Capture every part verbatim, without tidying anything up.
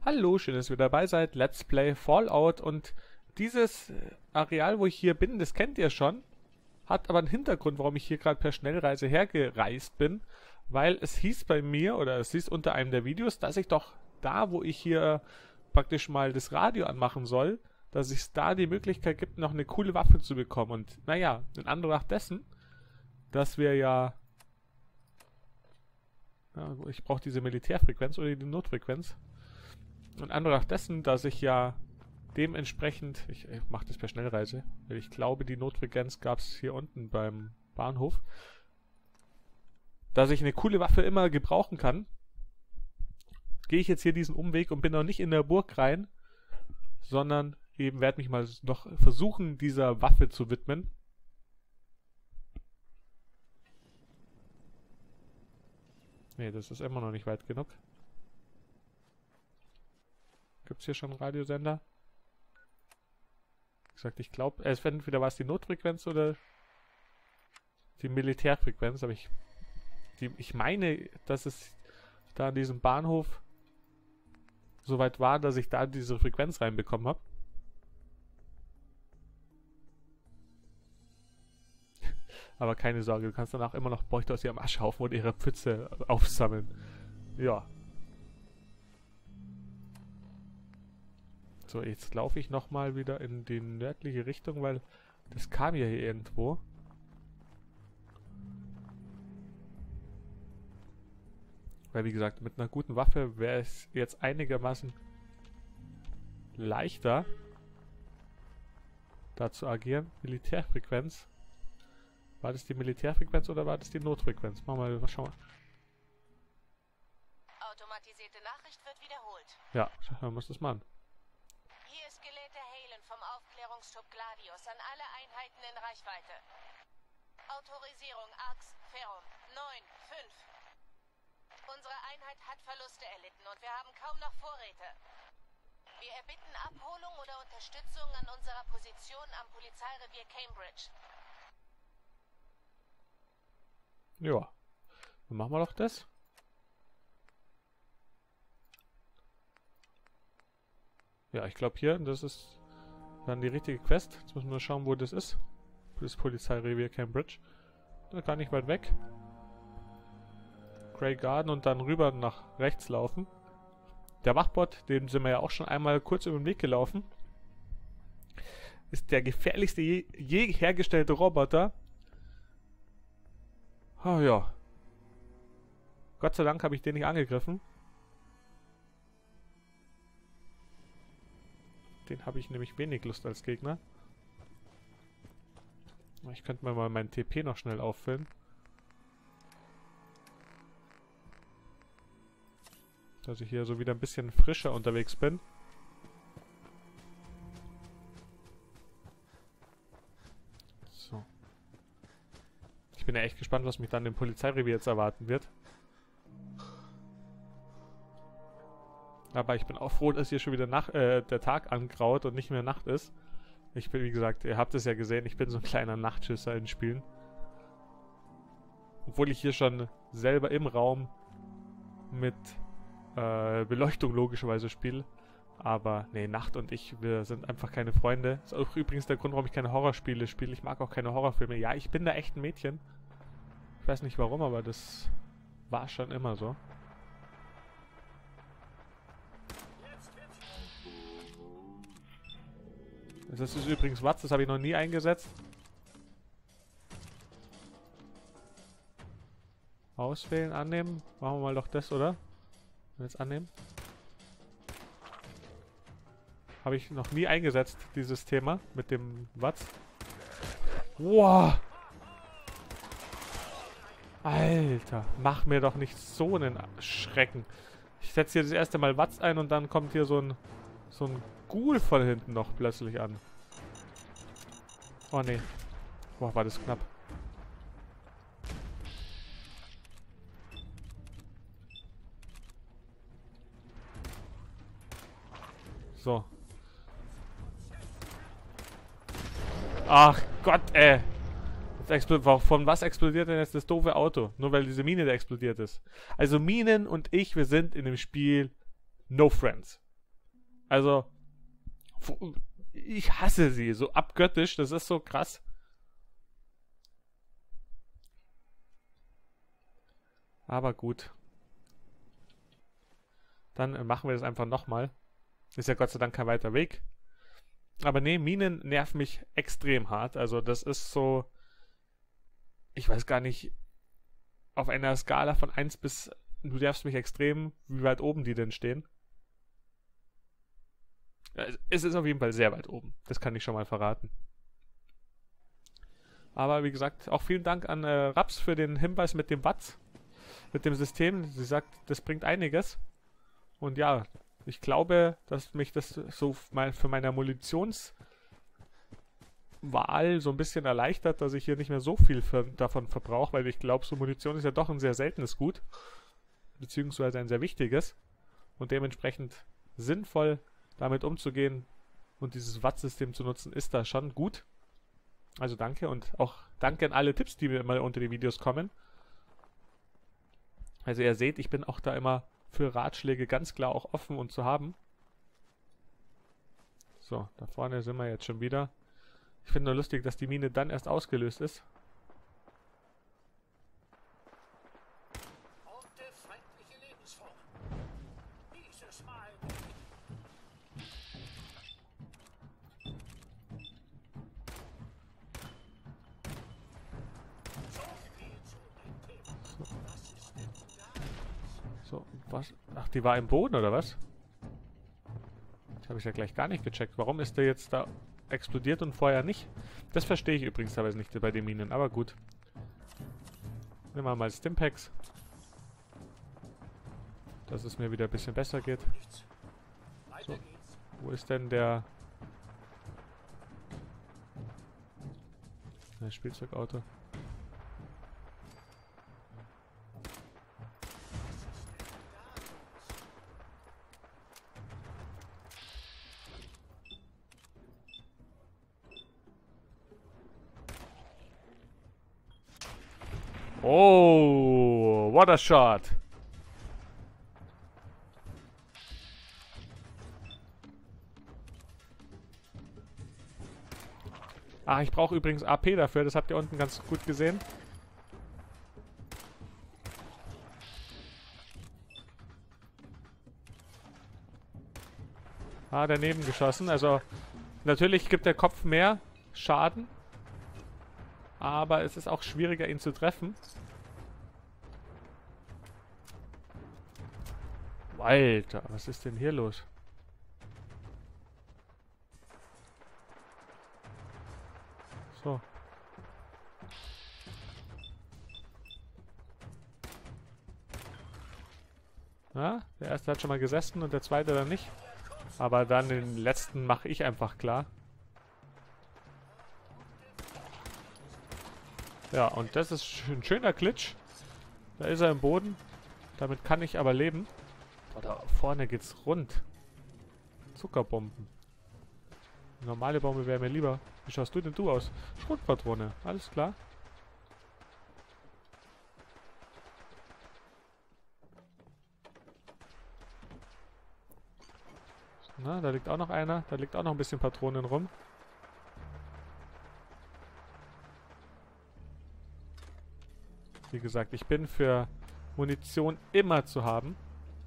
Hallo, schön, dass ihr dabei seid. Let's Play Fallout. Und dieses Areal, wo ich hier bin, das kennt ihr schon. Hat aber einen Hintergrund, warum ich hier gerade per Schnellreise hergereist bin. Weil es hieß bei mir, oder es hieß unter einem der Videos, dass ich doch da, wo ich hier praktisch mal das Radio anmachen soll, dass es da die Möglichkeit gibt, noch eine coole Waffe zu bekommen. Und naja, in Anbetracht dessen, dass wir ja... ja ich brauche diese Militärfrequenz oder die Notfrequenz. Und Anbetracht dessen, dass ich ja dementsprechend, ich, ich mache das per Schnellreise, weil ich glaube, die Notfrequenz gab es hier unten beim Bahnhof, dass ich eine coole Waffe immer gebrauchen kann, gehe ich jetzt hier diesen Umweg und bin noch nicht in der Burg rein, sondern eben werde mich mal noch versuchen, dieser Waffe zu widmen. Ne, das ist immer noch nicht weit genug. Gibt es hier schon einen Radiosender? Wie gesagt, ich glaube, es entweder war es die Notfrequenz oder die Militärfrequenz, aber ich, die, ich meine, dass es da an diesem Bahnhof so weit war, dass ich da diese Frequenz reinbekommen habe. Aber keine Sorge, du kannst danach immer noch Beute aus ihrem Aschhaufen und ihrer Pfütze aufsammeln. Ja. So, jetzt laufe ich nochmal wieder in die nördliche Richtung, weil das kam ja hier irgendwo. Weil wie gesagt, mit einer guten Waffe wäre es jetzt einigermaßen leichter, da zu agieren. Militärfrequenz. War das die Militärfrequenz oder war das die Notfrequenz? Machen wir mal schauen. Automatisierte Nachricht wird wiederholt. Ja, schauen wir uns das mal an. Hier ist Gelehrter Halen vom Aufklärungstrupp Gladius an alle Einheiten in Reichweite. Autorisierung Ax Ferrum neun fünf. Unsere Einheit hat Verluste erlitten und wir haben kaum noch Vorräte. Wir erbitten Abholung oder Unterstützung an unserer Position am Polizeirevier Cambridge. Ja, dann machen wir doch das. Ja, ich glaube hier, das ist dann die richtige Quest. Jetzt müssen wir schauen, wo das ist. Das Polizeirevier Cambridge. Da gar nicht weit weg. Grey Garden und dann rüber nach rechts laufen. Der Wachbot, den sind wir ja auch schon einmal kurz über den Weg gelaufen, ist der gefährlichste je, je hergestellte Roboter. Oh ja. Gott sei Dank habe ich den nicht angegriffen. Den habe ich nämlich wenig Lust als Gegner. Ich könnte mir mal meinen T P noch schnell auffüllen. Dass ich hier so wieder ein bisschen frischer unterwegs bin. So. Ich bin ja echt gespannt, was mich dann im Polizeirevier jetzt erwarten wird. Aber ich bin auch froh, dass hier schon wieder Nacht, äh, der Tag angraut und nicht mehr Nacht ist. Ich bin, wie gesagt, ihr habt es ja gesehen, ich bin so ein kleiner Nachtschisser in Spielen. Obwohl ich hier schon selber im Raum mit äh, Beleuchtung logischerweise spiele. Aber nee, Nacht und ich, wir sind einfach keine Freunde. Das ist auch übrigens der Grund, warum ich keine Horrorspiele spiele. Ich mag auch keine Horrorfilme. Ja, ich bin da echt ein Mädchen. Ich weiß nicht warum, aber das war schon immer so. Das ist übrigens Watts, das habe ich noch nie eingesetzt. Auswählen, annehmen. Machen wir mal doch das, oder? Jetzt annehmen. Habe ich noch nie eingesetzt, dieses Thema mit dem Watts. Wow! Alter, mach mir doch nicht so einen Schrecken. Ich setze hier das erste Mal Watts ein und dann kommt hier so ein so ein Ghoul von hinten noch plötzlich an. Oh ne. Boah, war das knapp. So. Ach Gott, ey. Von was explodiert denn jetzt das doofe Auto? Nur weil diese Mine da explodiert ist. Also Minen und ich, wir sind in dem Spiel no friends. Also, ich hasse sie, so abgöttisch, das ist so krass. Aber gut. Dann machen wir das einfach nochmal. Ist ja Gott sei Dank kein weiter Weg. Aber nee, Minen nerven mich extrem hart. Also das ist so, ich weiß gar nicht, auf einer Skala von eins bis, du nervst mich extrem, wie weit oben die denn stehen. Es ist auf jeden Fall sehr weit oben. Das kann ich schon mal verraten. Aber wie gesagt, auch vielen Dank an äh, Raps für den Hinweis mit dem Watts. Mit dem System. Sie sagt, das bringt einiges. Und ja, ich glaube, dass mich das so mal für meine Munitionswahl so ein bisschen erleichtert, dass ich hier nicht mehr so viel für, davon verbrauche, weil ich glaube, so Munition ist ja doch ein sehr seltenes Gut. Beziehungsweise ein sehr wichtiges. Und dementsprechend sinnvoll damit umzugehen und dieses Watt-System zu nutzen, ist da schon gut. Also danke und auch danke an alle Tipps, die mir immer unter die Videos kommen. Also ihr seht, ich bin auch da immer für Ratschläge ganz klar auch offen und zu haben. So, da vorne sind wir jetzt schon wieder. Ich finde nur lustig, dass die Mine dann erst ausgelöst ist. So, was? Ach, die war im Boden, oder was? Das habe ich ja gleich gar nicht gecheckt. Warum ist der jetzt da explodiert und vorher nicht? Das verstehe ich übrigens teilweise nicht bei den Minen, aber gut. Nehmen wir mal Stimpaks. Dass es mir wieder ein bisschen besser geht. So. Wo ist denn der... Das Spielzeugauto? Oh, what a shot. Ah, ich brauche übrigens A P dafür, das habt ihr unten ganz gut gesehen. Ah, daneben geschossen. Also, natürlich gibt der Kopf mehr Schaden. Aber es ist auch schwieriger, ihn zu treffen. Alter, was ist denn hier los? So. Ja, der erste hat schon mal gesessen und der zweite dann nicht. Aber dann den letzten mache ich einfach klar. Ja, und das ist ein schöner Glitch. Da ist er im Boden. Damit kann ich aber leben. Boah, da vorne geht's rund. Zuckerbomben. Eine normale Bombe wäre mir lieber. Wie schaust du denn du aus? Schrotpatrone. Alles klar. Na, da liegt auch noch einer. Da liegt auch noch ein bisschen Patronen rum. Wie gesagt, ich bin für Munition immer zu haben.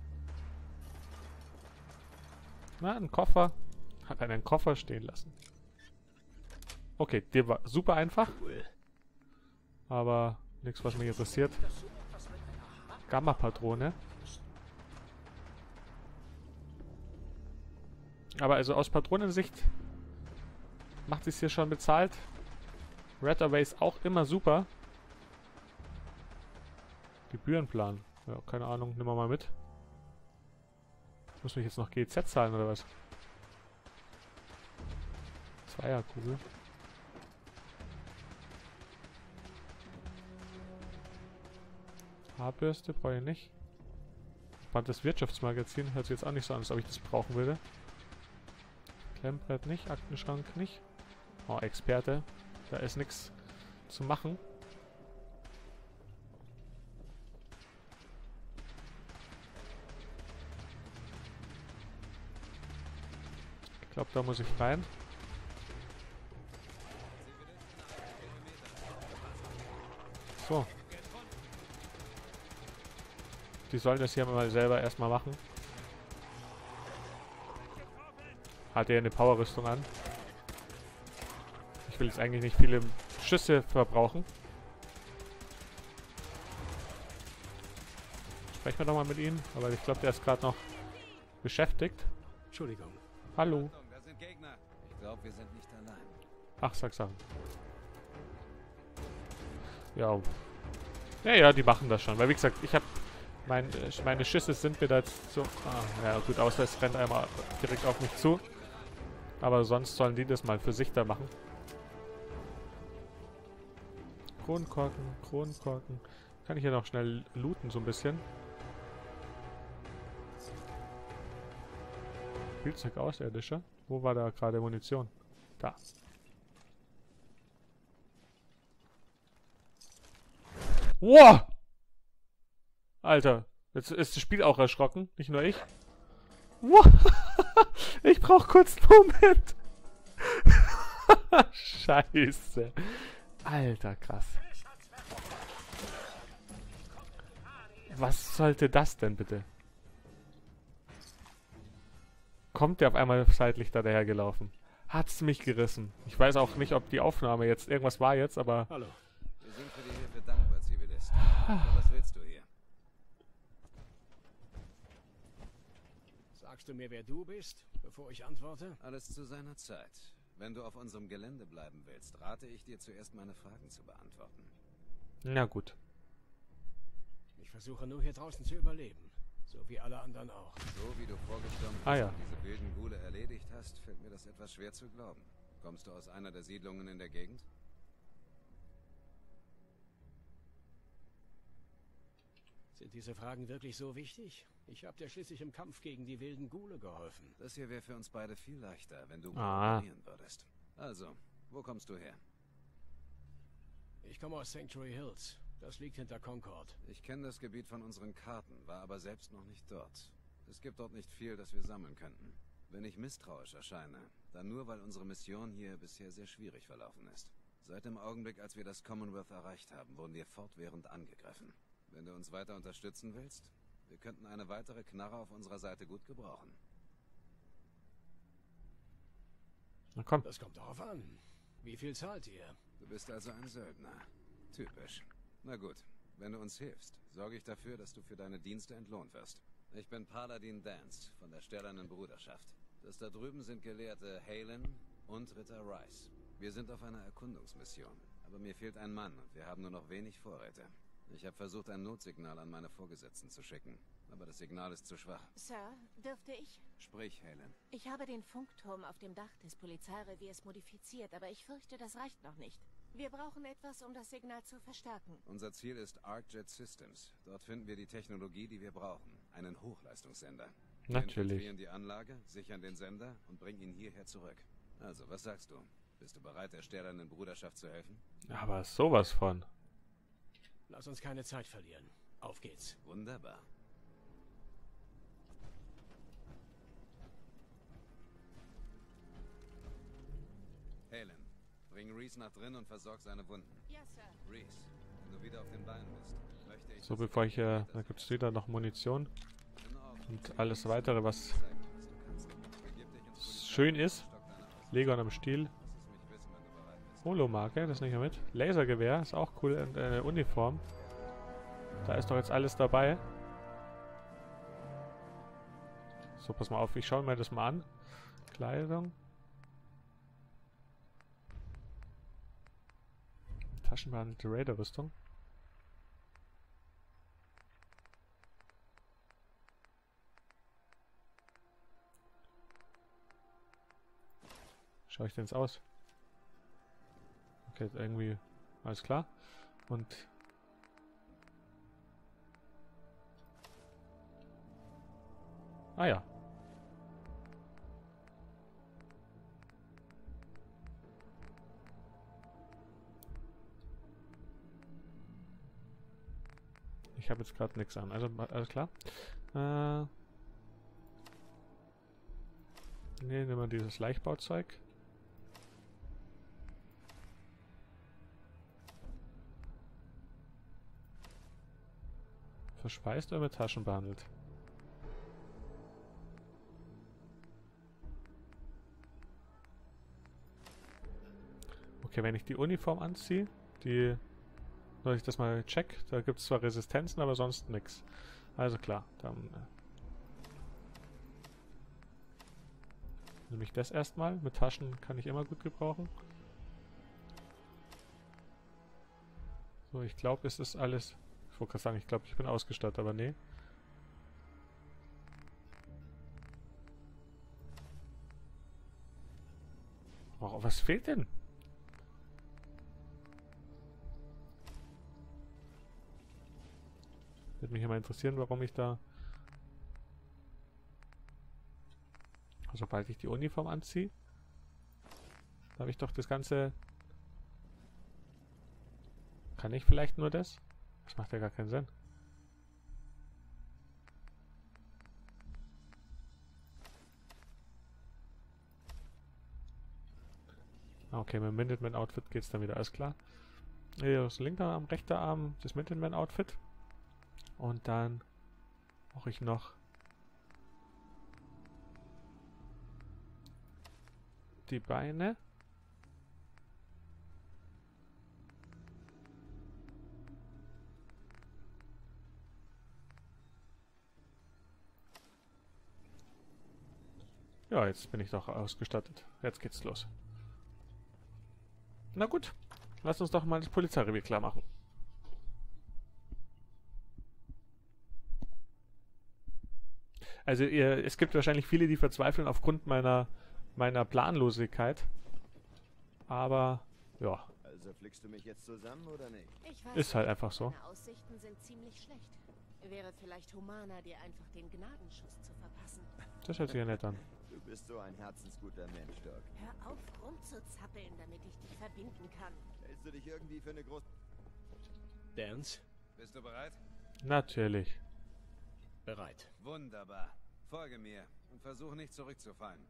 Na, ein Koffer. Hat einen Koffer stehen lassen. Okay, der war super einfach. Aber nichts, was mich interessiert. Gamma-Patrone. Aber also aus Patronensicht macht es hier schon bezahlt. Red Away ist auch immer super. Gebührenplan. Ja, keine Ahnung. Nehmen wir mal mit. Muss mich jetzt noch G Z zahlen oder was? Zweierkugel. Haarbürste brauche ich nicht. Spannendes Wirtschaftsmagazin. Hört sich jetzt auch nicht so an, als ob ich das brauchen würde. Klemmbrett nicht. Aktenschrank nicht. Oh, Experte. Da ist nichts zu machen. glaube, da muss ich rein. So. Die sollen das hier mal selber erstmal machen. Hat er eine Powerrüstung an. Ich will jetzt eigentlich nicht viele Schüsse verbrauchen. Sprechen wir doch mal mit ihm, aber ich glaube, der ist gerade noch beschäftigt. Entschuldigung. Hallo. Da sind Gegner. Ich glaube, wir sind nicht allein. Ach, sag's an. Ja. Ja, ja, die machen das schon. Weil, wie gesagt, ich habe... Mein, meine Schüsse sind mir da jetzt so... Ah, ja, gut, außer es rennt einmal direkt auf mich zu. Aber sonst sollen die das mal für sich da machen. Kronkorken, Kronkorken. Kann ich hier noch schnell looten, so ein bisschen. Spielzeug Außerirdische. Wo war da gerade Munition? Da. Wow! Alter, jetzt ist das Spiel auch erschrocken, nicht nur ich. Wow! Ich brauch kurz einen Moment. Scheiße. Alter, krass. Was sollte das denn bitte? Kommt der auf einmal seitlich da dahergelaufen? Hat's mich gerissen. Ich weiß auch nicht, ob die Aufnahme jetzt irgendwas war jetzt, aber... Hallo. Wir sind für die Hilfe dankbar, Zivilist. Aber was willst du hier? Sagst du mir, wer du bist, bevor ich antworte? Alles zu seiner Zeit. Wenn du auf unserem Gelände bleiben willst, rate ich dir zuerst meine Fragen zu beantworten. Na gut. Ich versuche nur hier draußen zu überleben. So wie alle anderen auch. So wie du vorgestern Ah, ja. und diese wilden Ghule erledigt hast, fällt mir das etwas schwer zu glauben. Kommst du aus einer der Siedlungen in der Gegend? Sind diese Fragen wirklich so wichtig? Ich habe dir schließlich im Kampf gegen die wilden Ghule geholfen. Das hier wäre für uns beide viel leichter, wenn du Ah. kooperieren würdest. Also, wo kommst du her? Ich komme aus Sanctuary Hills. Das liegt hinter Concord. Ich kenne das Gebiet von unseren Karten, war aber selbst noch nicht dort. Es gibt dort nicht viel, das wir sammeln könnten. Wenn ich misstrauisch erscheine, dann nur, weil unsere Mission hier bisher sehr schwierig verlaufen ist. Seit dem Augenblick, als wir das Commonwealth erreicht haben, wurden wir fortwährend angegriffen. Wenn du uns weiter unterstützen willst, wir könnten eine weitere Knarre auf unserer Seite gut gebrauchen. Na komm. Das kommt darauf an. Wie viel zahlt ihr? Du bist also ein Söldner. Typisch. Na gut, wenn du uns hilfst, sorge ich dafür, dass du für deine Dienste entlohnt wirst. Ich bin Paladin Danst von der Sternernen Bruderschaft. Das da drüben sind Gelehrte Halen und Ritter Rice. Wir sind auf einer Erkundungsmission, aber mir fehlt ein Mann und wir haben nur noch wenig Vorräte. Ich habe versucht, ein Notsignal an meine Vorgesetzten zu schicken, aber das Signal ist zu schwach. Sir, dürfte ich? Sprich, Halen. Ich habe den Funkturm auf dem Dach des Polizeireviers modifiziert, aber ich fürchte, das reicht noch nicht. Wir brauchen etwas, um das Signal zu verstärken. Unser Ziel ist ArcJet Systems. Dort finden wir die Technologie, die wir brauchen. Einen Hochleistungssender. Wir Natürlich. infiltrieren die Anlage, sichern den Sender und bringen ihn hierher zurück. Also, was sagst du? Bist du bereit, der Sternernen Bruderschaft zu helfen? Aber sowas von. Lass uns keine Zeit verlieren. Auf geht's. Wunderbar. Halen, bring Reese nach drin und versorg seine Wunden. Ja, Sir. Reese, wenn du wieder auf den Beinen bist, möchte ich... So, dass du bevor ich... Äh, das da gibt es wieder noch Munition. Genau. Und alles weitere, was Zeigen, was du kannst. Begib dich ins schön ist. Stock deiner Ausrüstung. Legon am Stiel. Lass es mich wissen, wenn du bereit bist. Holomarke, das nehme ich mal mit. Lasergewehr, ist auch cool. Und eine Uniform. Da ist doch jetzt alles dabei. So, pass mal auf, ich schaue mir das mal an. Kleidung. Taschenbehandelt Raider-Rüstung. Schaue ich denn jetzt aus? Okay, irgendwie alles klar. Und ah ja. Ich habe jetzt gerade nichts an. Also alles klar. Äh Ne, nehmen wir dieses Leichtbauzeug. Verspeist oder mit Taschen behandelt? Okay, wenn ich die Uniform anziehe, die, dass ich das mal check, da gibt es zwar Resistenzen, aber sonst nichts. Also klar, dann äh, nehme ich das erstmal. Mit Taschen kann ich immer gut gebrauchen. So, ich glaube, es ist alles... Ich wollte gerade sagen, ich glaube, ich bin ausgestattet, aber nee. Oh, was fehlt denn? Würde mich immer interessieren, warum ich da... Sobald ich die Uniform anziehe, habe ich doch das Ganze... Kann ich vielleicht nur das? Das macht ja gar keinen Sinn. Okay, mit dem Minuteman-Outfit geht es dann wieder, alles klar. Hier das linke Arm, rechter Arm, das Minuteman-Outfit. Und dann brauche ich noch die Beine. Ja, jetzt bin ich doch ausgestattet. Jetzt geht's los. Na gut, lass uns doch mal das Polizeirevier klar machen. Also ihr, es gibt wahrscheinlich viele, die verzweifeln aufgrund meiner meiner Planlosigkeit. Aber ja. Also flickst du mich jetzt zusammen oder nicht? Ich weiß Ist halt nicht, einfach so. Deine Aussichten sind ziemlich schlecht. Wäre vielleicht humaner, dir einfach den Gnadenschuss zu verpassen. Das hört sich ja nett an. Du bist so ein herzensguter Mensch, Doc. Hör auf rumzuzappeln, damit ich dich verbinden kann. Hältst du dich irgendwie für eine große... Dance? Bist du bereit? Natürlich. Bereit. Wunderbar. Folge mir und versuche nicht zurückzufallen.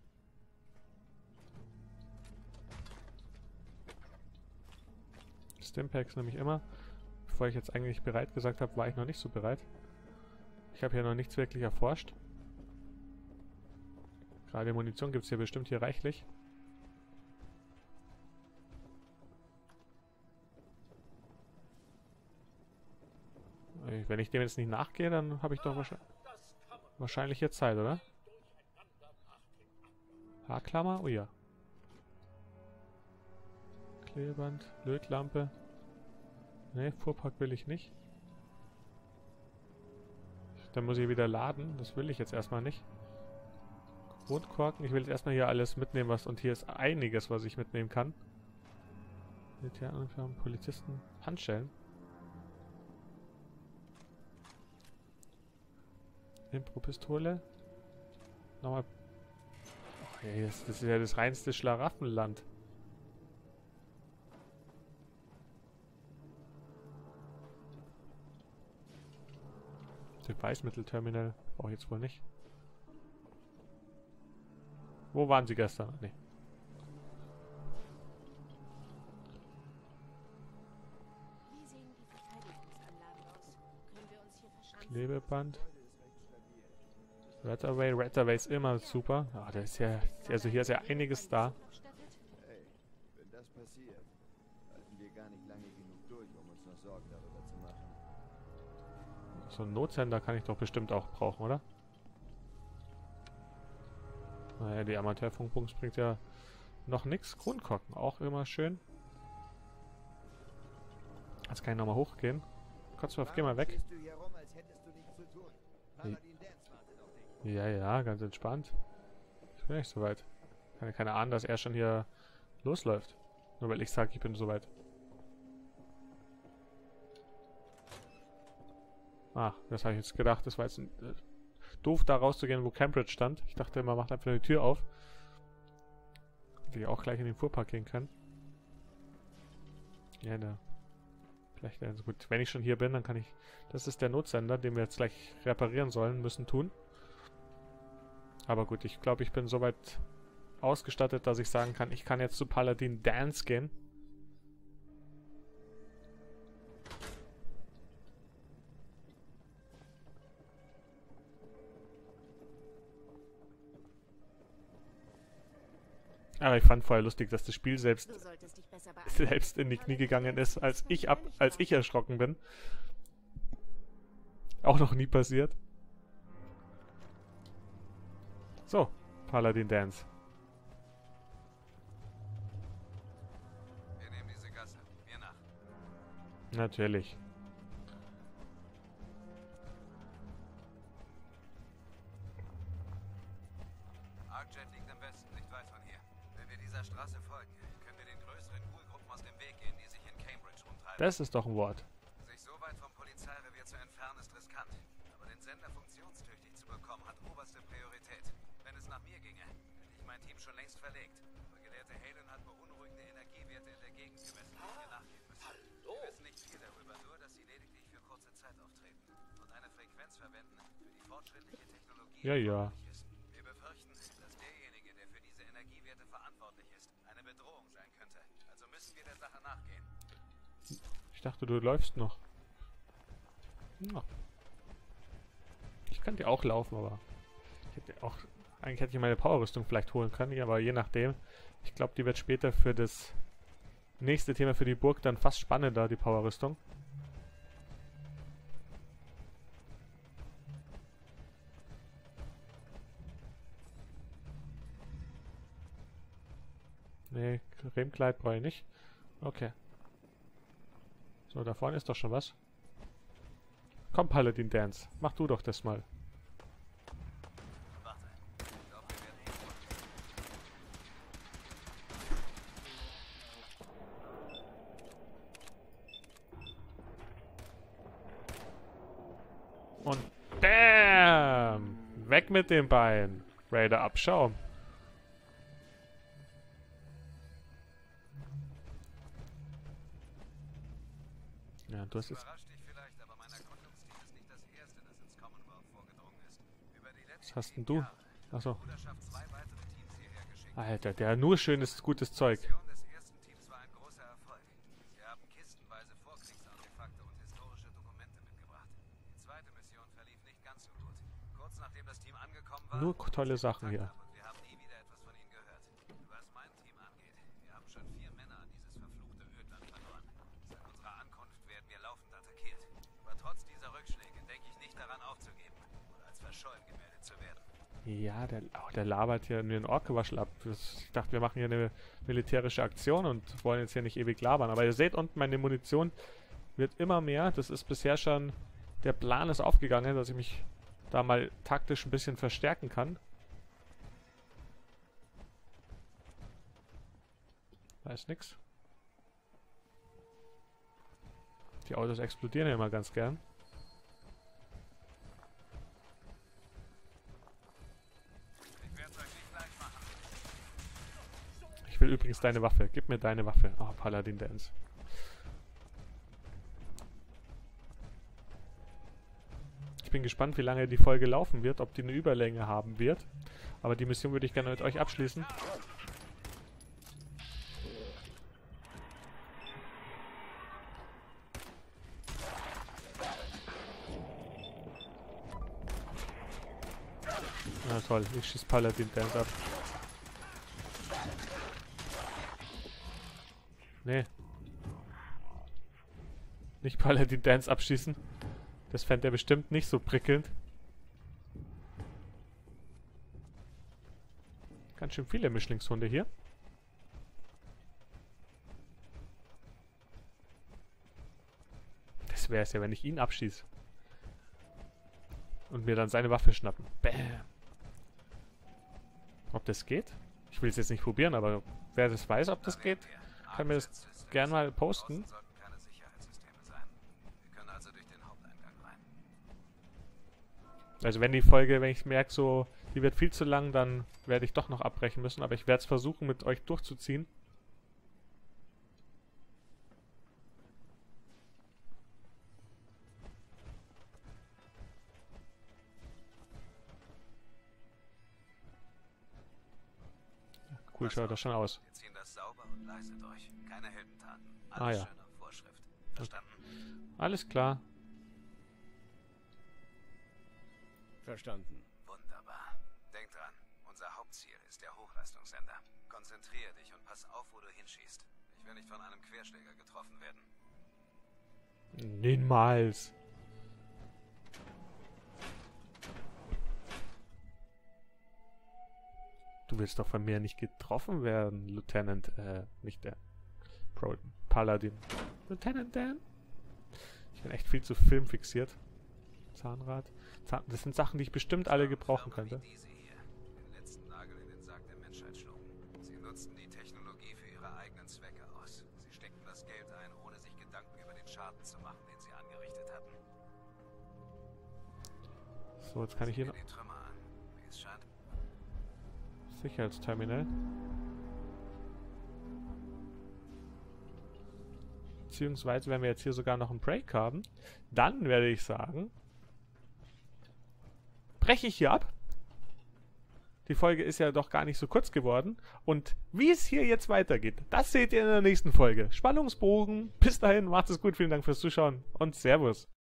Stimpaks nämlich immer. Bevor ich jetzt eigentlich bereit gesagt habe, war ich noch nicht so bereit. Ich habe hier noch nichts wirklich erforscht. Gerade Munition gibt es hier bestimmt hier reichlich. Wenn ich dem jetzt nicht nachgehe, dann habe ich doch wahrscheinlich, wahrscheinlich jetzt Zeit, oder? Haarklammer? Oh ja. Klebeband, Lötlampe. Ne, Fuhrpark will ich nicht. Dann muss ich wieder laden. Das will ich jetzt erstmal nicht. Rotkorken. Ich will jetzt erstmal hier alles mitnehmen, was... Und hier ist einiges, was ich mitnehmen kann. Militäruniform, Polizisten, Handschellen. Impro-Pistole. Nochmal... Oh, ey, das, das ist ja das reinste Schlaraffenland. Beweismittelterminal. Brauche ich jetzt wohl nicht. Wo waren sie gestern? Nee. Wie sehen die Verteidigungsanlagen aus? Können wir uns hier verschanzen? Klebeband. Retterway. Retterway ist immer super. Ah, da ist ja... Also hier ist ja einiges da. Hey, wenn das passiert, halten wir gar nicht lange genug durch, um uns noch Sorgen darüber zu machen. So einen Notsender kann ich doch bestimmt auch brauchen, oder? Naja, die Amateurfunkbunks bringt ja noch nichts. Kronkorken, auch immer schön. Jetzt kann ich nochmal hochgehen. Kotzwurf, geh mal weg. Stehst du hier rum, als hättest du nichts zu tun? Paladin Dance wartet auf dich. Ja, ja, ganz entspannt. Ich bin nicht so weit. Ich habe keine Ahnung, dass er schon hier losläuft. Nur weil ich sage, ich bin so weit. Ach, das habe ich jetzt gedacht. Das war jetzt ein, äh, doof, da rauszugehen, wo Cambridge stand. Ich dachte, man macht einfach eine Tür auf. Hätte ich auch gleich in den Fuhrpark gehen können. Ja, ne. Vielleicht, also gut. Wenn ich schon hier bin, dann kann ich... Das ist der Notsender, den wir jetzt gleich reparieren sollen, müssen tun. Aber gut, ich glaube, ich bin soweit ausgestattet, dass ich sagen kann, ich kann jetzt zu Paladin Danse gehen. Aber ich fand vorher lustig, dass das Spiel selbst, selbst in die Knie gegangen ist, als ich ab, als ich erschrocken bin. Auch noch nie passiert. So, Paladin Danse. Wir nehmen diese Gasse. Mir nach. Natürlich. Arcjet liegt im Westen, nicht weit von hier. Wenn wir dieser Straße folgen, können wir den größeren Ghoul-Gruppen aus dem Weg gehen, die sich in Cambridge rumtreiben. Das ist doch ein Wort. Sich so weit vom Polizeirevier zu entfernen, ist riskant. Aber den Sender funktionstüchtig zu bekommen, hat oberste Priorität. Wenn es nach mir ginge, hätte ich mein Team schon längst verlegt. Aber Gelehrte Halen hat beunruhigende Energiewerte in der Gegend gemessen, die wir nachgehen müssen. Wir wissen nicht viel darüber, nur dass sie lediglich für kurze Zeit auftreten und eine Frequenz verwenden, für die fortschrittliche Technologie Ja, ja. ist. Wir befürchten, dass derjenige, der für diese Energiewerte verantwortlich ist, eine Bedrohung sein könnte. Also müssen wir der Sache nachgehen. Ich dachte, du läufst noch. Ja. Ich könnte ja auch laufen, aber ich hätte auch, eigentlich hätte ich meine Powerrüstung vielleicht holen können, aber je nachdem. Ich glaube, die wird später für das nächste Thema für die Burg dann fast spannender, die Powerrüstung. Nee, Cremekleid brauche ich nicht. Okay. So, da vorne ist doch schon was. Komm, Paladin Danse. Mach du doch das mal. Warte. Ich glaube, wir werden Und damn! Weg mit dem Bein. Raider Abschaum. Ja, du hast jetzt... überrascht dich vielleicht, aber mein Erkundungsteam ist nicht das erste, das ins Commonwealth vorgedrungen ist. Über die letzten Was hast denn zehn du? Jahre Achso. hat die Bruderschaft zwei weitere Teams hierher geschickt. Alter, der hat nur schönes, gutes Zeug. Die Mission des ersten Teams war ein großer Erfolg. Sie haben kistenweise Vorkriegsartefakte und historische Dokumente mitgebracht. Die zweite Mission verlief nicht ganz so gut. Kurz nachdem das Team angekommen war, Nur tolle Sachen hier. und wir haben nie wieder etwas von ihnen gehört. Was mein Team angeht, wir haben schon vier Männer an dieses verfluchte Ödland verloren. Seit unserer Ankunft werden wir laufend attackiert. Aber trotz dieser Rückschläge denke ich nicht daran aufzugeben oder als verschollen gemeldet zu werden. Ja, der, oh, der labert hier mir einen Orkgewaschel ab. Das- Ich dachte, wir machen hier eine militärische Aktion und wollen jetzt hier nicht ewig labern. Aber ihr seht unten, meine Munition wird immer mehr. Das ist bisher schon... Der Plan ist aufgegangen, dass ich mich da mal taktisch ein bisschen verstärken kann. Da ist nix. Die Autos explodieren ja immer ganz gern. Ich werde es euch nicht leicht machen. Ich will übrigens deine Waffe. Gib mir deine Waffe. Oh, Paladin Danse. Ich bin gespannt, wie lange die Folge laufen wird, ob die eine Überlänge haben wird. Aber die Mission würde ich gerne mit euch abschließen. Na toll, ich schieß Paladin Danse ab. Nee. Nicht Paladin Danse abschießen. Das fände er bestimmt nicht so prickelnd. Ganz schön viele Mischlingshunde hier. Das wäre es ja, wenn ich ihn abschieße. Und mir dann seine Waffe schnappen. Bam. Ob das geht? Ich will es jetzt nicht probieren, aber wer das weiß, ob das geht, kann mir das gern mal posten. Außen sollten keine Sicherheitssysteme sein. Wir können also durch den Haupteingang rein. Also wenn die Folge, wenn ich merke, so, die wird viel zu lang, dann werde ich doch noch abbrechen müssen. Aber ich werde es versuchen, mit euch durchzuziehen. cool Pass schaut auf, das schon aus. Wir ziehen das sauber und leise durch. Keine Heldentaten. Alles Ah ja. schön auf Vorschrift. Verstanden? Alles klar. Verstanden. Wunderbar. Denk dran, unser Hauptziel ist der Hochleistungssender. Konzentriere dich und pass auf, wo du hinschießt. Ich will nicht von einem Querschläger getroffen werden. Niemals. Du willst doch von mir nicht getroffen werden, Lieutenant, äh, nicht der Pro Paladin. Lieutenant Dan? Ich bin echt viel zu filmfixiert. Zahnrad. Zahn das sind Sachen, die ich bestimmt alle gebrauchen Firmen könnte. wie diese hier, den letzten Nagel in den Sarg der Menschheit schlugen. Sie nutzten die Technologie für ihre eigenen Zwecke aus. Sie steckten das Geld ein, ohne sich Gedanken über den Schaden zu machen, den sie angerichtet hatten. So, jetzt kann ich hier Sieh noch... dir die Trümmer an. Wie es scheint, Sicherheitsterminal. Beziehungsweise, wenn wir jetzt hier sogar noch einen Break haben, dann werde ich sagen, breche ich hier ab. Die Folge ist ja doch gar nicht so kurz geworden. Und wie es hier jetzt weitergeht, das seht ihr in der nächsten Folge. Spannungsbogen. Bis dahin, macht es gut. Vielen Dank fürs Zuschauen und Servus.